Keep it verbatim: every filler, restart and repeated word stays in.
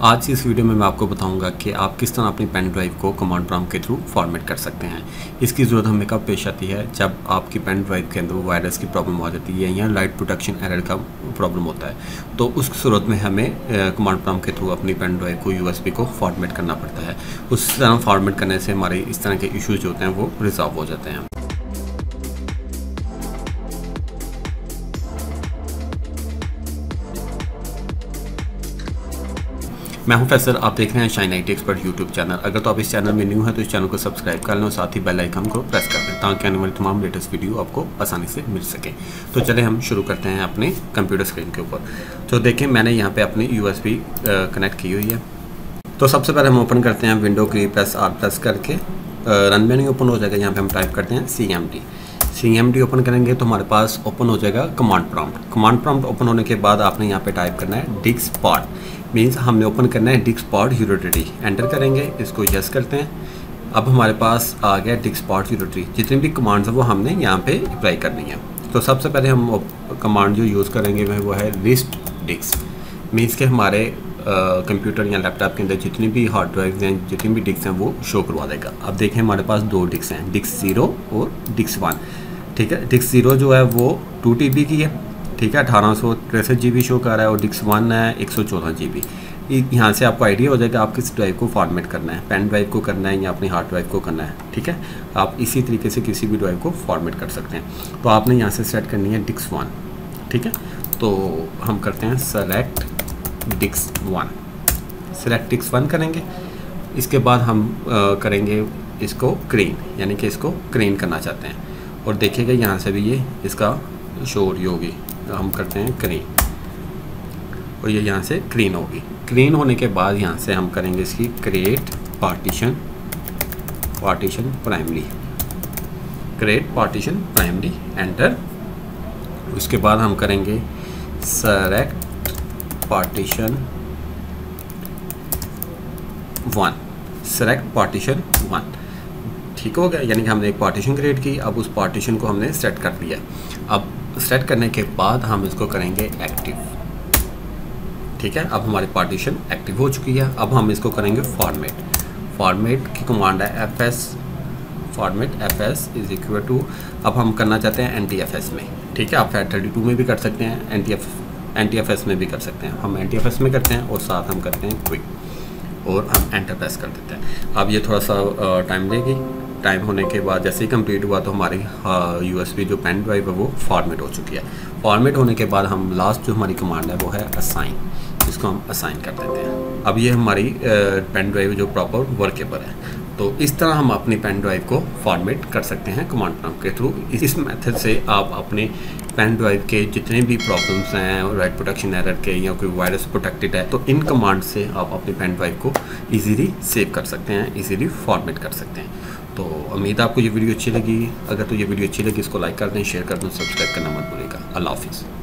आज की इस वीडियो में मैं आपको बताऊंगा कि आप किस तरह अपनी पेन ड्राइव को कमांड प्रॉम्प्ट के थ्रू फॉर्मेट कर सकते हैं। इसकी ज़रूरत हमें कब पेश आती है, जब आपकी पेन ड्राइव के अंदर वायरस की प्रॉब्लम आ जाती है या लाइट प्रोटेक्शन एरर का प्रॉब्लम होता है। तो उस सूरत में हमें कमांड प्रॉम्प्ट के थ्रू अपनी पेन ड्राइव को यूएसबी को फॉर्मेट करना पड़ता है। उस तरह फॉर्मेट करने से हमारे इस तरह के इशूज़ जो होते हैं वो रिजॉल्व हो जाते हैं। मैं हूं फैसल, आप देख रहे हैं Shine IT expert YouTube channel. अगर तो आप इस चैनल में न्यू हैं तो इस चैनल को सब्सक्राइब कर लें और साथ ही बेल आइकन को प्रेस कर दें ताकि आने वाली तमाम लेटेस्ट वीडियो आपको आसानी से मिल सके। तो चले हम शुरू करते हैं अपने कंप्यूटर स्क्रीन के ऊपर। तो देखें मैंने यहाँ पे अपनी यूएसबी कनेक्ट की हुई है। तो सबसे पहले हम ओपन करते हैं विंडो की प्रेस आर प्रेस करके, रन मेन्यू ओपन हो जाएगा। यहाँ पर हम टाइप करते हैं C M D. C M D open करेंगे तो हमारे पास ओपन हो जाएगा command prompt. Command prompt open होने के बाद आपने यहाँ पे टाइप करना है डिक्स पॉड, मीन्स हमने ओपन करना है डिक्स पॉड यूटिलिटी। एंटर करेंगे, इसको यस करते हैं। अब हमारे पास आ गया डिक्स पॉड यूटिलिटी। जितनी भी कमांड्स हैं वो हमने यहाँ पे अप्लाई करनी है। तो सबसे पहले हम कमांड जो यूज़ करेंगे वो है लिस्ट डिक्स, मीन्स के हमारे कंप्यूटर या लैपटॉप के अंदर जितनी भी हार्ड ड्राइव हैं, जितनी भी डिक्स हैं वो शो करवा देगा। अब देखें हमारे पास दो डिक्स हैं, डिक्स ज़ीरो और डिक्स वन। ठीक है, डिक्स ज़ीरो जो है वो टू टी बी की है, ठीक है, अठारह सौ तिरसठ जी बी शो कर रहा है, और डिक्स वन है एक सौ चौदह जी बी। यहाँ से आपको आइडिया हो जाएगा आप किस ड्राइव को फॉर्मेट करना है, पेन ड्राइव को करना है या अपनी हार्ड ड्राइव को करना है। ठीक है, आप इसी तरीके से किसी भी ड्राइव को फॉर्मेट कर सकते हैं। तो आपने यहाँ से सेलेक्ट करनी है डिक्स वन। ठीक है, तो हम करते हैं सेलेक्ट डिक्स वन। सेलेक्ट डिक्स वन करेंगे, इसके बाद हम आ, करेंगे इसको क्रीन, यानी कि इसको क्रीन करना चाहते हैं। और देखिएगा यहाँ से भी ये इसका शो हो रही होगी। हम करते हैं क्रीन और ये यहाँ से क्लीन होगी। क्लीन होने के बाद यहाँ से हम करेंगे इसकी create partition partition primary create partition primary. Enter. उसके बाद हम करेंगे select partition one select partition one. ठीक हो गया, यानी कि हमने एक पार्टीशन क्रिएट की। अब उस पार्टीशन को हमने सेट कर दिया। अब सेट करने के बाद हम इसको करेंगे एक्टिव। ठीक है, अब हमारी पार्टीशन एक्टिव हो चुकी है। अब हम इसको करेंगे फॉर्मेट। फॉर्मेट की कमांड है F S format F S is equal to, अब हम करना चाहते हैं एन टी एफ एस में। ठीक है, आप फैट थर्टी टू में भी कर सकते हैं, N T F N T F S में भी कर सकते हैं। हम एन टी एफ एस में करते हैं और साथ हम करते हैं क्विक और हम एंटर प्रेस कर देते हैं। अब ये थोड़ा सा टाइम लेगी। टाइम होने के बाद जैसे ही कंप्लीट हुआ तो हमारी यूएसबी जो पेन ड्राइव है वो फॉर्मेट हो चुकी है। फॉर्मेट होने के बाद हम लास्ट जो हमारी कमांड है वो है असाइन, इसको हम असाइन कर देते हैं। अब ये हमारी पेन ड्राइव जो प्रॉपर वर्केबल है। तो इस तरह हम अपनी पेन ड्राइव को फॉर्मेट कर सकते हैं कमांड प्रॉम्प्ट के थ्रू। इस मेथड से आप अपने पेन ड्राइव के जितने भी प्रॉब्लम्स हैं, राइट प्रोटेक्शन एरर के या कोई वायरस प्रोटेक्टेड है, तो इन कमांड से आप अपनी पेन ड्राइव को इजीली सेव कर सकते हैं, इजीली फॉर्मेट कर सकते हैं। तो उम्मीद है आपको ये वीडियो अच्छी लगी। अगर तो ये वीडियो अच्छी लगी इसको लाइक कर दें, शेयर कर दें, सब्सक्राइब करना मत भूलिएगा। अल्लाह हाफिज़।